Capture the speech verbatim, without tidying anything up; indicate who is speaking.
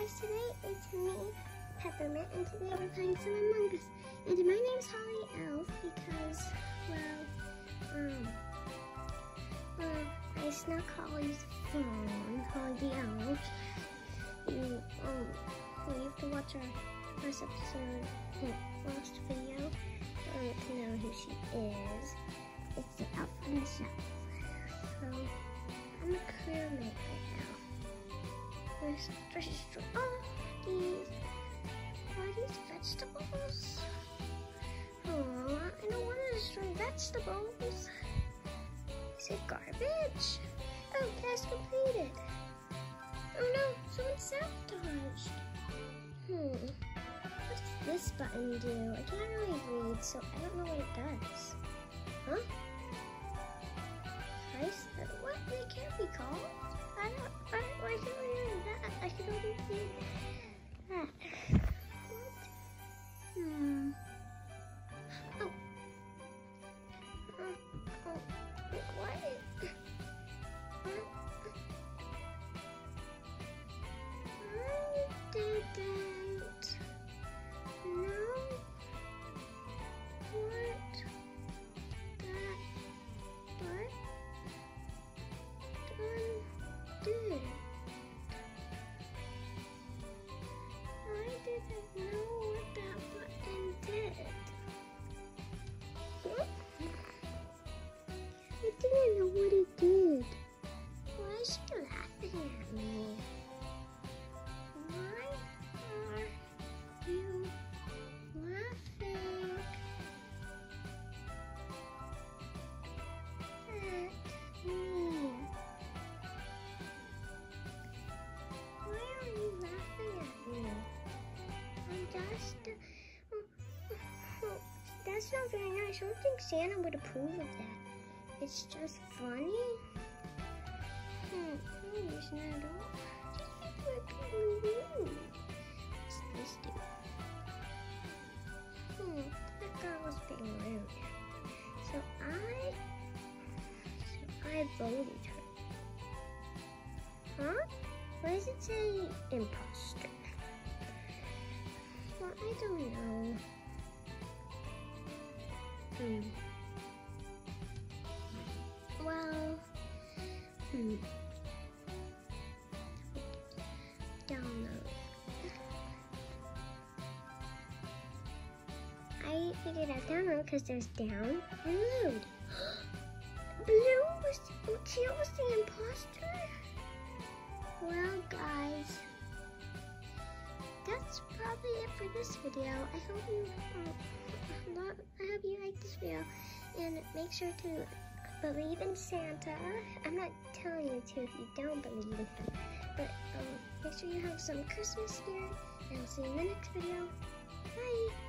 Speaker 1: guys, today it's me, Peppermint, and today we're playing some Among Us. And my name's Holly Elf because, well, um, well, I snuck Holly's phone, Holly the Elf. You, um, well, you have to watch our first episode, no, last video, um, to know who she is. It's the Elf from the South. So, I'm a crewmate right now. There's, there's oh, these, are these vegetables? Oh, I don't want to destroy vegetables. Is it garbage? Oh, task completed. Oh no, someone sabotaged. Hmm, what does this button do? I can't really read, so I don't know what it does. Huh? Price? What? They can't be called? I don't, I, why can't we read that? I can only read that. What? Hmm. Oh. Uh, oh. What? I didn't. No. What? That. What? Done. Did. I didn't know what that button did. I didn't know what it did. Why is she laughing at me? Why are you laughing at me? Why are you laughing at me? I'm just... That's not very nice. I don't think Santa would approve of that. It's just funny. Hmm, no, it's not at all. These people are being rude. What's this do? Hmm, that girl was being rude. So I... So I voted her. Huh? Why does it say imposter? Well, I don't know. Hmm. Well, hmm. Download. I figured out download because there's down and load. Blue was, Teal was the imposter? Well, guys, that's probably it for this video. I hope you, uh, love, I hope you like this video, and make sure to believe in Santa. I'm not telling you to if you don't believe in him, but um, make sure you have some Christmas spirit, and I'll see you in the next video. Bye!